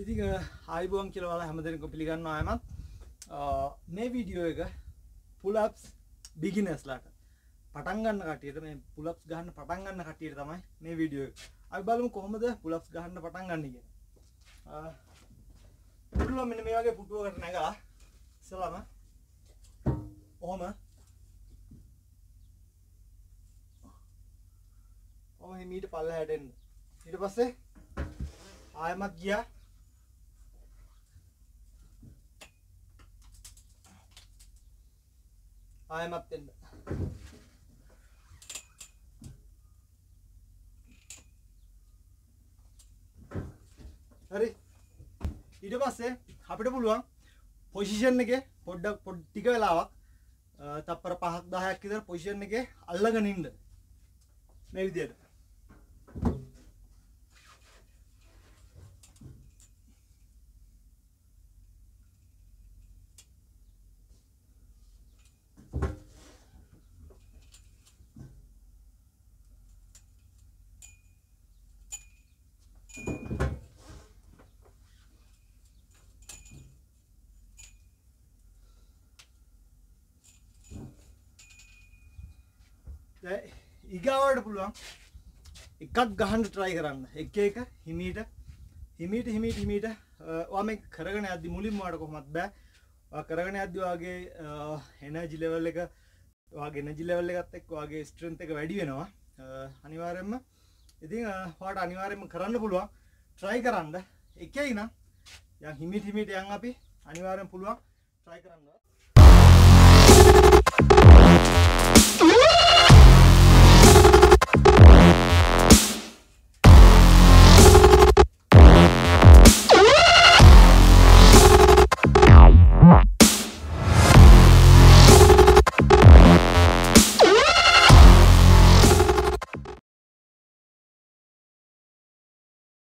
ඉතින් ආයිබෝන් කියලා ඔයාලා හැමදෙනෙක්ම පිළිගන්නවා ආයමත් මේ වීඩියෝ එක pull ups beginners ලාට පටන් ගන්න කට්ටියට මේ pull ups ගන්න පටන් ගන්න කට්ටියට තමයි මේ වීඩියෝ එක. අපි බලමු කොහොමද pull ups ගන්න පටන් ගන්න කියලා. පුටුව මෙන්න මේ වගේ පුටුවකට නැගලා ඉස්සලාම ඔහම හිමීට පල්ලෙහාට එන්න. ඊට පස්සේ ආයමත් ගියා. ආයමත් එන්න. හරි. ඊට පස්සේ අපිට පුළුවන් පොසිෂන් එකේ පොඩ්ඩක් ටික වෙලාවක් තප්පර 5ක් 10ක් විතර පොසිෂන් එකේ අල්ලගෙන ඉන්න. මේ විදියට. ඊගාවට පුළුවන් එකක් ගහන්න try කරන්න. එක එක හිමීට ඔයා මේක කරගෙන යද්දි මුලින්ම ඔයාලට කොහොමද බෑ. ඔයා කරගෙන යද්දි ඔයාගේ එනර්ජි ලෙවල් එක එකත් එක්ක ඔයාගේ ස්ට්‍රෙන්ත් එක වැඩි වෙනවා. අනිවාර්යයෙන්ම ඉතින් ඔයාලට අනිවාර්යයෙන්ම කරන්න පුළුවන් try කරන්න. එකේ ඉඳන් යන් හිමීට යන් අපි අනිවාර්යෙන් පුළුවන් try කරන්න.